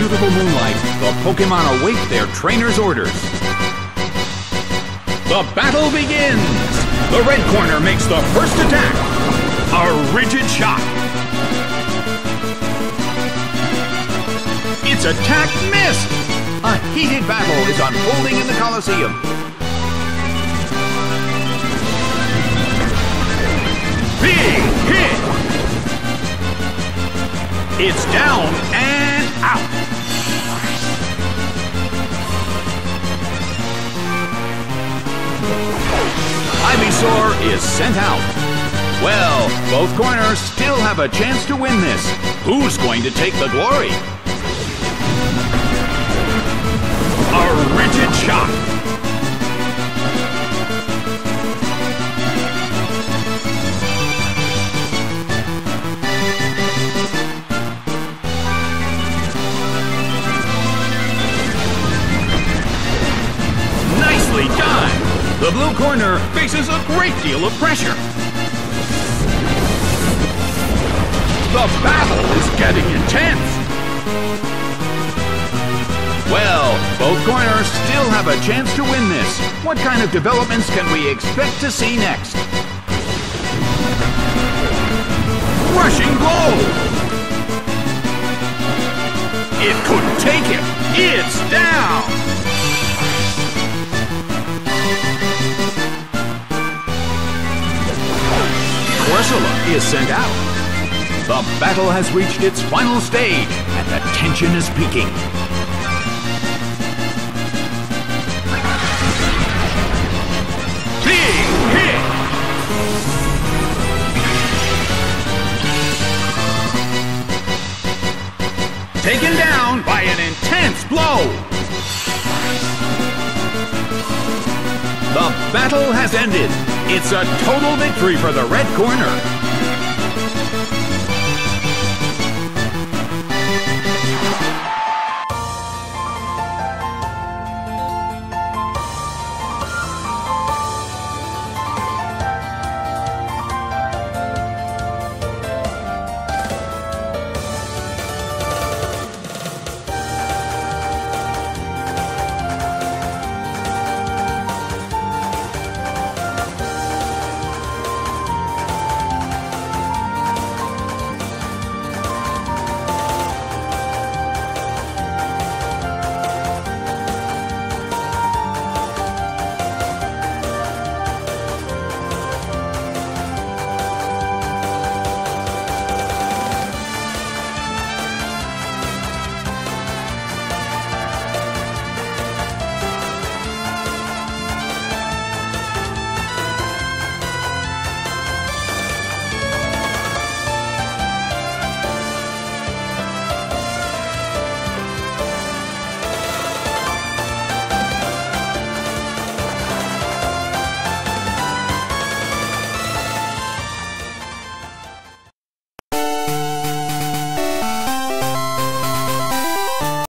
beautiful moonlight, the Pokémon await their trainer's orders. The battle begins! The red corner makes the first attack. A rigid shot. Its attack missed! A heated battle is unfolding in the Colosseum. Big hit! It's down and out. Ivysaur is sent out. Well, both corners still have a chance to win this. Who's going to take the glory? A rigid shot. Nicely done! The blue corner faces a great deal of pressure. The battle is getting intense. Well, both corners still have a chance to win this. What kind of developments can we expect to see next? Rushing blow! It couldn't take it. It's down! Corsola is sent out. The battle has reached its final stage, and the tension is peaking. Big hit! Taken down by an intense blow. The battle has ended. It's a total victory for the red corner.